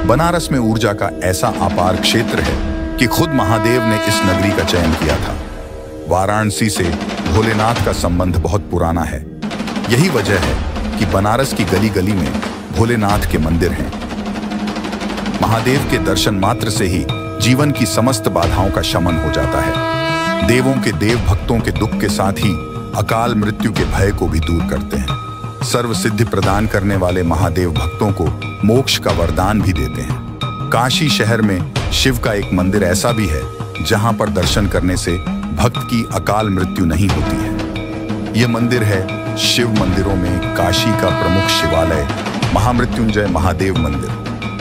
बनारस में ऊर्जा का ऐसा अपार क्षेत्र है कि खुद महादेव ने इस नगरी का चयन किया था। वाराणसी से भोलेनाथ का संबंध बहुत पुराना है। यही वजह है कि बनारस की गली गली में भोलेनाथ के मंदिर हैं। महादेव के दर्शन मात्र से ही जीवन की समस्त बाधाओं का शमन हो जाता है। देवों के देव भक्तों के दुख के साथ ही अकाल मृत्यु के भय को भी दूर करते हैं। सर्व सिद्धि प्रदान करने वाले महादेव भक्तों को मोक्ष का वरदान भी देते हैं। काशी शहर में शिव का एक मंदिर ऐसा भी है जहां पर दर्शन करने से भक्त की अकाल मृत्यु नहीं होती है। यह मंदिर है शिव मंदिरों में काशी का प्रमुख शिवालय महामृत्युंजय महादेव मंदिर।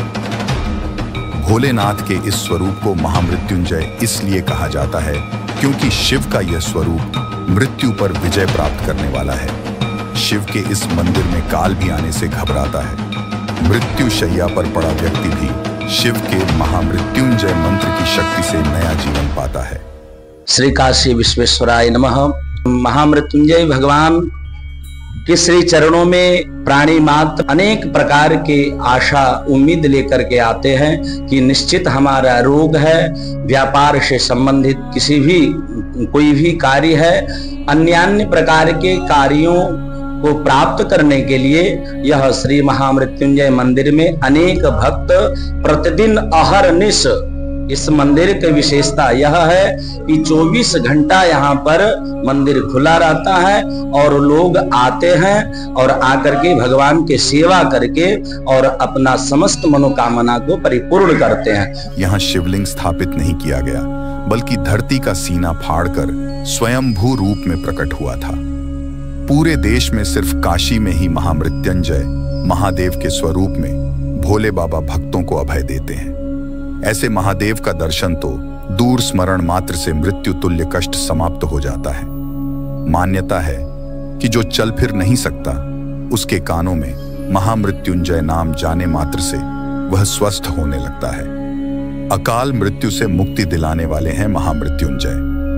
भोलेनाथ के इस स्वरूप को महामृत्युंजय इसलिए कहा जाता है क्योंकि शिव का यह स्वरूप मृत्यु पर विजय प्राप्त करने वाला है। शिव के इस मंदिर में काल भी आने से घबराता है। मृत्यु शैया पर पड़ा व्यक्ति भी शिव के महामृत्युंजय मंत्र की शक्ति से नया जीवन पाता है। श्री काशी विश्वेश्वराय नमः। महामृत्युंजय भगवान के श्री चरणों में प्राणी मात्र अनेक प्रकार के आशा उम्मीद लेकर के आते हैं कि निश्चित हमारा रोग है, व्यापार से संबंधित किसी भी कोई भी कार्य है, अन्य प्रकार के कार्यों को प्राप्त करने के लिए यह श्री महामृत्युंजय मंदिर में अनेक भक्त प्रतिदिन अहरनिश, इस मंदिर की विशेषता यह है कि 24 घंटा यहाँ पर मंदिर खुला रहता है और लोग आते हैं और आकर के भगवान की सेवा करके और अपना समस्त मनोकामना को परिपूर्ण करते हैं। यहाँ शिवलिंग स्थापित नहीं किया गया बल्कि धरती का सीना फाड़कर स्वयंभू रूप में प्रकट हुआ था। पूरे देश में सिर्फ काशी में ही महामृत्युंजय महादेव के स्वरूप में भोले बाबा भक्तों को अभय देते हैं। ऐसे महादेव का दर्शन तो दूर स्मरण मात्र से मृत्यु तुल्य कष्ट समाप्त हो जाता है। मान्यता है कि जो चल फिर नहीं सकता उसके कानों में महामृत्युंजय नाम जाने मात्र से वह स्वस्थ होने लगता है। अकाल मृत्यु से मुक्ति दिलाने वाले हैं महामृत्युंजय।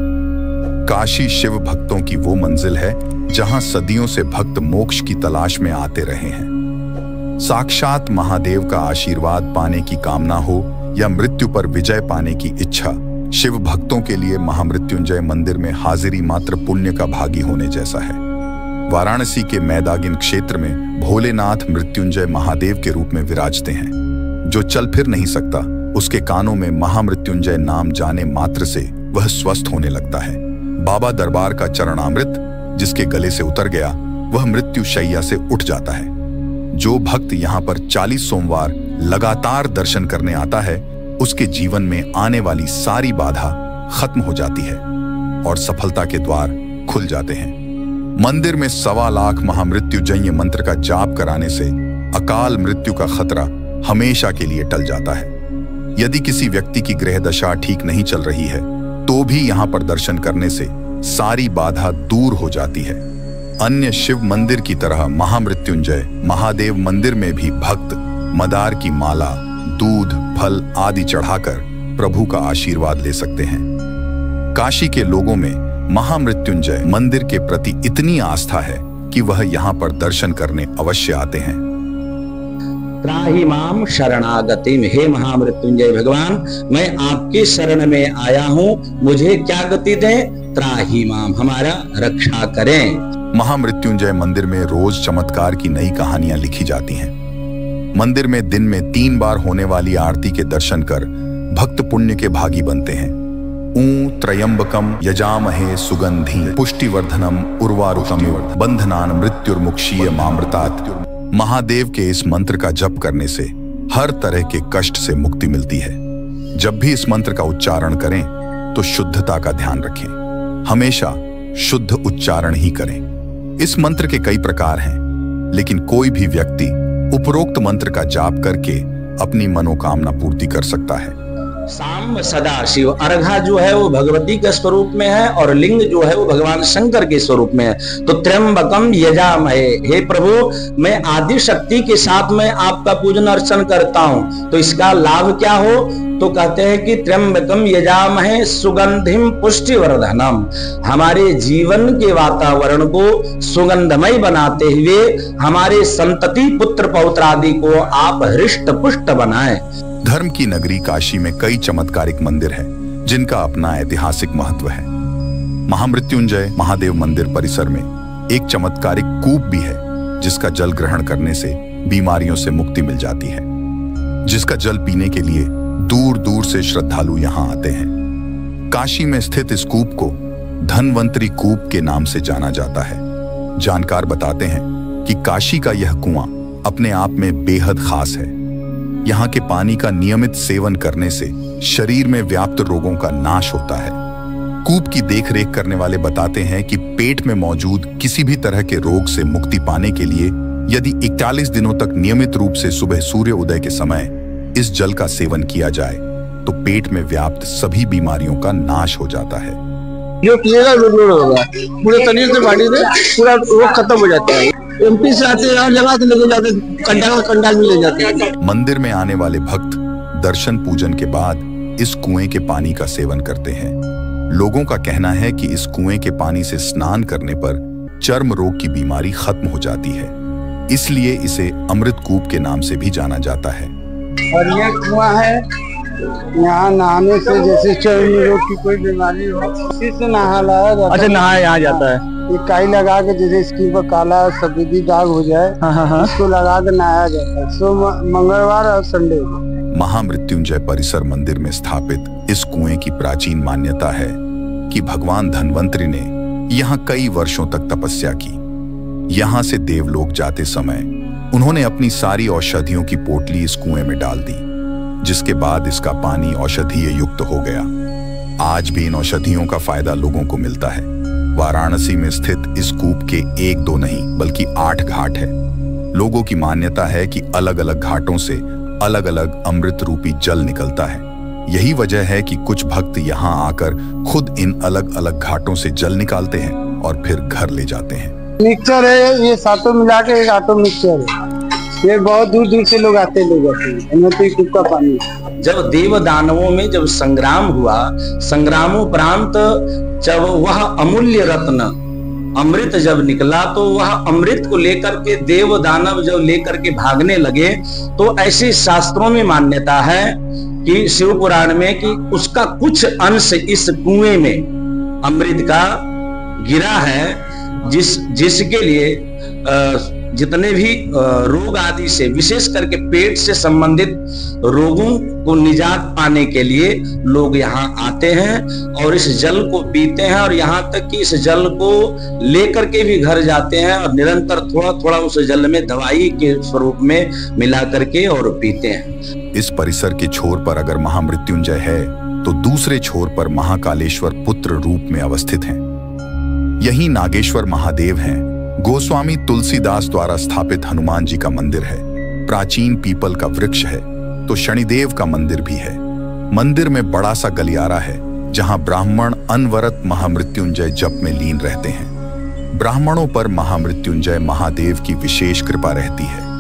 काशी शिव भक्तों की वो मंजिल है जहां सदियों से भक्त मोक्ष की तलाश में आते रहे हैं। साक्षात महादेव का आशीर्वाद पाने की कामना हो या मृत्यु पर विजय पाने की इच्छा, शिव भक्तों के लिए महामृत्युंजय मंदिर में हाजिरी मात्र पुण्य का भागी होने जैसा है। वाराणसी के मैदागिन क्षेत्र में भोलेनाथ मृत्युंजय महादेव के रूप में विराजते हैं। जो चल फिर नहीं सकता उसके कानों में महामृत्युंजय नाम जाने मात्र से वह स्वस्थ होने लगता है। बाबा दरबार का चरणामृत जिसके गले से उतर गया वह मृत्यु शैया से उठ जाता है। जो भक्त यहाँ पर 40 सोमवार लगातार दर्शन करने आता है उसके जीवन में आने वाली सारी बाधा खत्म हो जाती है और सफलता के द्वार खुल जाते हैं। मंदिर में 1.25 लाख महामृत्युंजय मंत्र का जाप कराने से अकाल मृत्यु का खतरा हमेशा के लिए टल जाता है। यदि किसी व्यक्ति की ग्रह दशा ठीक नहीं चल रही है तो भी यहाँ पर दर्शन करने से सारी बाधा दूर हो जाती है। अन्य शिव मंदिर की तरह महामृत्युंजय महादेव मंदिर में भी भक्त मदार की माला, दूध, फल आदि चढ़ाकर प्रभु का आशीर्वाद ले सकते हैं। काशी के लोगों में महामृत्युंजय मंदिर के प्रति इतनी आस्था है कि वह यहाँ पर दर्शन करने अवश्य आते हैं। त्राहि माम शरणागतिम। हे महामृत्युंजय भगवान, मैं आपके शरण में आया हूँ, मुझे क्या गति दें? त्राहि माम, हमारा रक्षा करें। महामृत्युंजय मंदिर में रोज चमत्कार की नई कहानियां लिखी जाती हैं। मंदिर में दिन में 3 बार होने वाली आरती के दर्शन कर भक्त पुण्य के भागी बनते हैं। त्रयंबकम यजामहे सुगंधि पुष्टिवर्धनम उर्वारुकम बंधनान मृत्युर्मुक्षीय मामृतात्। महादेव के इस मंत्र का जप करने से हर तरह के कष्ट से मुक्ति मिलती है। जब भी इस मंत्र का उच्चारण करें तो शुद्धता का ध्यान रखें। हमेशा शुद्ध उच्चारण ही करें। इस मंत्र के कई प्रकार हैं, लेकिन कोई भी व्यक्ति उपरोक्त मंत्र का जाप करके अपनी मनोकामना पूर्ति कर सकता है। साम सदा शिव। अर्घा जो है वो भगवती के स्वरूप में है और लिंग जो है वो भगवान शंकर के स्वरूप में है। तो त्र्यंबकम यजामहे, हे प्रभु मैं आदि शक्ति के साथ में आपका पूजन अर्चन करता हूं, तो इसका लाभ क्या हो? तो कहते हैं कि त्र्यंबकम यजामहे सुगंधिम पुष्टिवर्धनम, हमारे जीवन के वातावरण को सुगंधमय बनाते हुए हमारे संतति पुत्र पौत्र आदि को आप हृष्ट पुष्ट बनाएं। धर्म की नगरी काशी में कई चमत्कारिक मंदिर हैं जिनका अपना ऐतिहासिक महत्व है। महामृत्युंजय महादेव मंदिर परिसर में एक चमत्कारिक कूप भी है जिसका जल ग्रहण करने से बीमारियों से मुक्ति मिल जाती है, जिसका जल पीने के लिए दूर दूर से श्रद्धालु यहाँ आते हैं। काशी में स्थित इस कूप को धनवंतरी कूप के नाम से जाना जाता है। जानकार बताते हैं कि काशी का यह कुआं अपने आप में बेहद खास है। यहाँ के पानी का नियमित सेवन करने से शरीर में व्याप्त रोगों का नाश होता है। कूप की देखरेख करने वाले बताते हैं कि पेट में मौजूद किसी भी तरह के रोग से मुक्ति पाने के लिए यदि 41 दिनों तक नियमित रूप से सुबह सूर्य उदय के समय इस जल का सेवन किया जाए तो पेट में व्याप्त सभी बीमारियों का नाश हो जाता है। जो पिएगा होगा पूरे शरीर से बॉडी से पूरा रोग खत्म हो जाता है। एमपी से आते हैं लगा के लेके जाते, कंडाल में ले जाते हैं। मंदिर में आने वाले भक्त दर्शन पूजन के बाद इस कुएं के पानी का सेवन करते हैं। लोगों का कहना है कि इस कुएं के पानी से स्नान करने पर चर्म रोग की बीमारी खत्म हो जाती है, इसलिए इसे अमृत कूप के नाम से भी जाना जाता है। और ये कुआं है, यहाँ नहाने से जैसे चर्म रोग की कोई बीमारी हो इसी से नहाया जाता है। अच्छा, नहाया यहाँ जाता है। ये काई लगा के जैसे स्किन पर काला सफेदी दाग हो जाए, इसको लगा के नहाया जाता है। सो मंगलवार और संडे को। महामृत्युंजय परिसर मंदिर में स्थापित इस कुएं की प्राचीन मान्यता है कि भगवान धनवंतरी ने यहाँ कई वर्षों तक तपस्या की। यहाँ से देवलोक जाते समय उन्होंने अपनी सारी औषधियों की पोटली इस कुएं में डाल दी, जिसके बाद इसका पानी औषधीय युक्त हो गया। आज भी इन औषधियों का फायदा लोगों को मिलता है। वाराणसी में स्थित इस कूप के 1-2 नहीं बल्कि 8 घाट है। लोगों की मान्यता है कि अलग अलग घाटों से अलग अलग अमृत रूपी जल निकलता है। यही वजह है कि कुछ भक्त यहाँ आकर खुद इन अलग अलग घाटों से जल निकालते हैं और फिर घर ले जाते हैं। मिक्सचर है, ये सातों मिला के एक ऑटो मिक्सचर है। ये बहुत दूर दूर से लोग आते हैं कूप का पानी। जब देव दानवों में जब संग्राम हुआ, संग्रामोपरांत जब वह अमूल्य रत्न अमृत जब निकला तो वह अमृत को लेकर के देव दानव जब लेकर के भागने लगे, तो ऐसे शास्त्रों में मान्यता है कि शिव पुराण में कि उसका कुछ अंश इस कुएं में अमृत का गिरा है, जिसके लिए जितने भी रोग आदि से विशेष करके पेट से संबंधित रोगों को निजात पाने के लिए लोग यहाँ आते हैं और इस जल को पीते हैं, और यहाँ तक कि इस जल को लेकर के भी घर जाते हैं और निरंतर थोड़ा थोड़ा उस जल में दवाई के स्वरूप में मिला करके और पीते हैं। इस परिसर के छोर पर अगर महामृत्युंजय है तो दूसरे छोर पर महाकालेश्वर पुत्र रूप में अवस्थित हैं। यही नागेश्वर महादेव हैं। गोस्वामी तुलसीदास द्वारा स्थापित हनुमान जी का मंदिर है। प्राचीन पीपल का वृक्ष है तो शनिदेव का मंदिर भी है। मंदिर में बड़ा सा गलियारा है जहां ब्राह्मण अनवरत महामृत्युंजय जप में लीन रहते हैं। ब्राह्मणों पर महामृत्युंजय महादेव की विशेष कृपा रहती है।